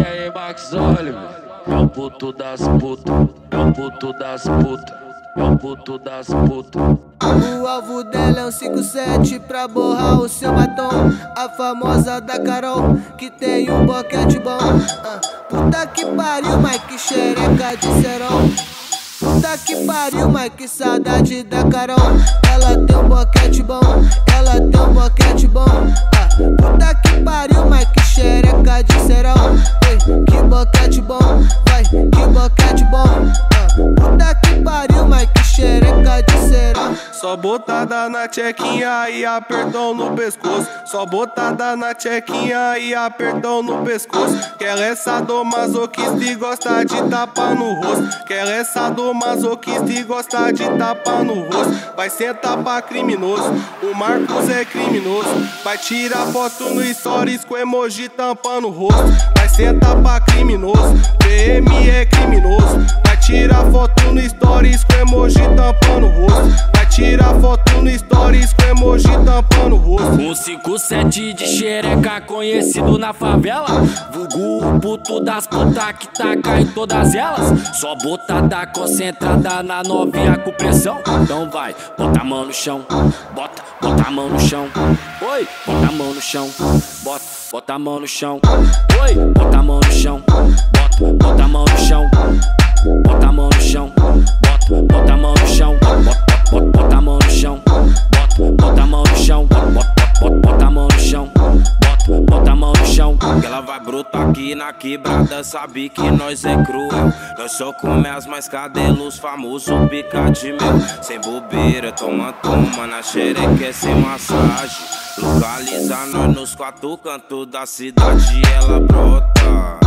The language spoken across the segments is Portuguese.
E aí, Max Oliver, é o puto das putas, é o puto das putas, é o puto das putas. O alvo dela é um 5-7 pra borrar o seu batom. A famosa da Carol, que tem um boquete bom. Puta que pariu, mas que xereca de cerol. Puta que pariu, mas que saudade da Carol. Ela tem um boquete bom, ela tem um boquete bom. Puta que pariu, mas que xereca de cerol. Que boquete bom, vai, que boquete bom. Puta que pariu, mas que xereca de cerol. Só botada na tchequinha e apertão no pescoço. Só botada na tchequinha e apertão no pescoço. Que ela é sadomasoquista e gosta de tapa no rosto. Que ela é sadomasoquista e gosta de tapa no rosto. Vai sentar pra criminoso, o Marcos é criminoso. Vai tirar foto no stories com emoji tampando o rosto. Vai sentar pra criminoso, PM é criminoso. Vai tirar foto no stories com emoji tampando o rosto. Vai tirar foto no stories com emoji tampando o rosto. Um 5-7 de xereca conhecido na favela. Vulgo o puto das puta que taca em todas elas. Só botada concentrada na novinha com pressão. Então vai, bota a mão no chão, bota a mão no chão. Oi, bota a mão no chão, bota a mão no chão. Oi, bota a mão no chão, bota a mão no chão. Bota a mão no chão, bota a mão no chão. Bota a mão no chão, bota a mão no chão. Bota a mão no chão, bota a mão no chão. Que ela vai brotar aqui na quebrada, sabe que nós é cruel. Nós só come as mais cadelos, famoso pica de mel. Sem bobeira, toma na xereca é sem massagem. Localiza nós nos 4 cantos da cidade, ela brota.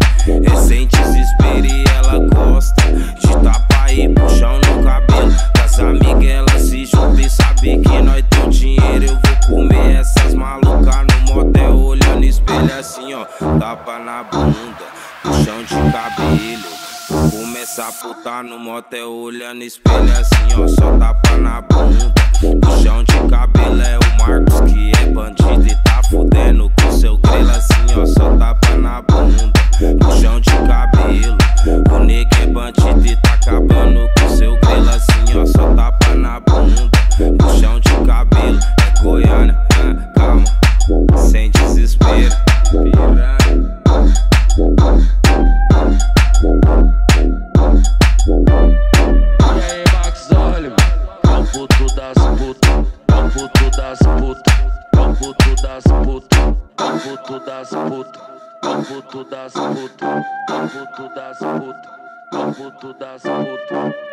É sem desespero e ela gosta de tapar e puxão no cabelo. Das amigas ela se junta e sabe que nós tem dinheiro. Eu vou comer essas malucas no motel olhando espelho assim, ó. Tapa na bunda, puxão de cabelo. Vou começar a putar no motel olhando espelho assim, ó. Só tapa na bunda, puxão de cabelo. É o Marcos que é bandido e tá fudendo com seu grelo assim, ó. Só tapa na bunda, puxão de cabelo. O nego é bandido e tá acabando com seu grelo assim, ó. Só tapa na bunda, puxão de cabelo. É Goiânia, calma, sem desespero. Piranha. E aí, Max Oliver, é o puto das putas, é o puto das putas, é o puto das putas, é o puto das putas, é o puto das putas, é o puto das putas, é o puto das putas.